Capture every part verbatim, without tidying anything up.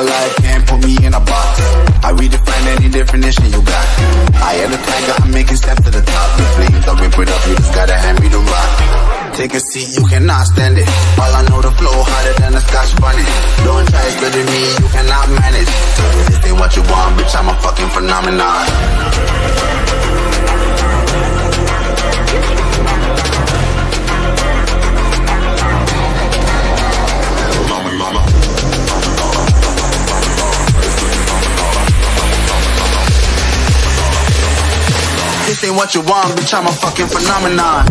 a life, can't put me in a box. I redefine any definition you got. I am the tiger, I'm making steps to the top. The flames, I rip it up, you just gotta hand me the rock. Take a seat, you cannot stand it. All I know, the flow harder than a Scotch bunny. Don't try studying me, you cannot manage. This ain't what you want, bitch, I'm a fucking phenomenon. This ain't what you want, bitch, I'm a fucking phenomenon.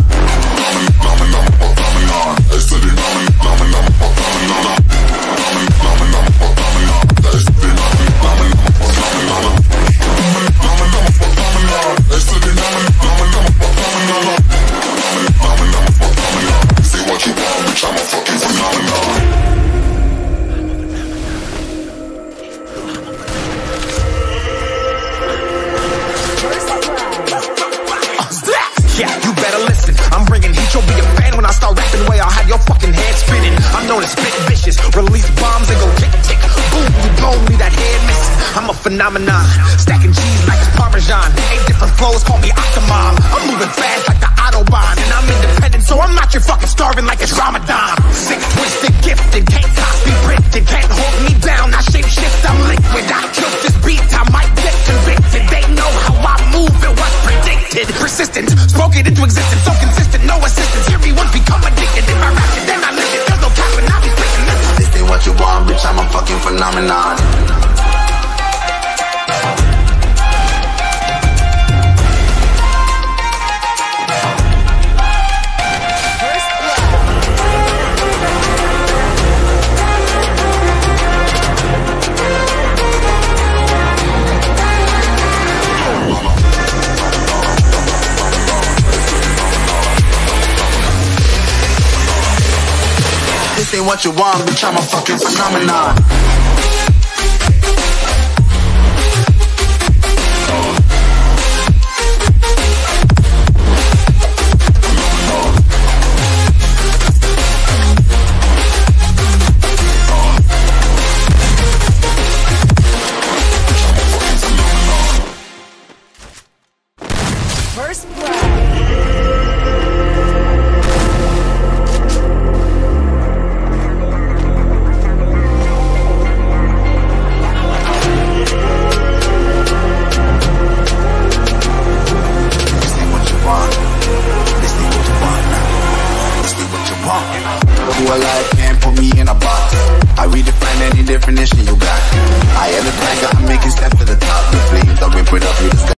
Phenomenon, stacking cheese like it's Parmesan. Eight different flows, call me Octomom. I'm moving fast like the Autobahn, and I'm independent, so I'm not your fucking starving like it's Ramadan. Sick, twisted, gifted, can't copy, printed, can't hold me down. I shape shift, I'm liquid. I killed this beat, I might get convicted. They know how I move, it was predicted. Persistent, spoke it into existence, so consistent, no assistance. Hear me once, become addicted. If I rap it, then I live it. There's no capping, I'll be spitting this. This ain't what you want, bitch, I'm a fucking phenomenon. This ain't what you want, bitch, I'm a fucking phenomenon. First blood. A life, can't put me in a box. I redefine any definition you got. I am the tiger, I'm making steps to the top. The flames, I rip it up, you just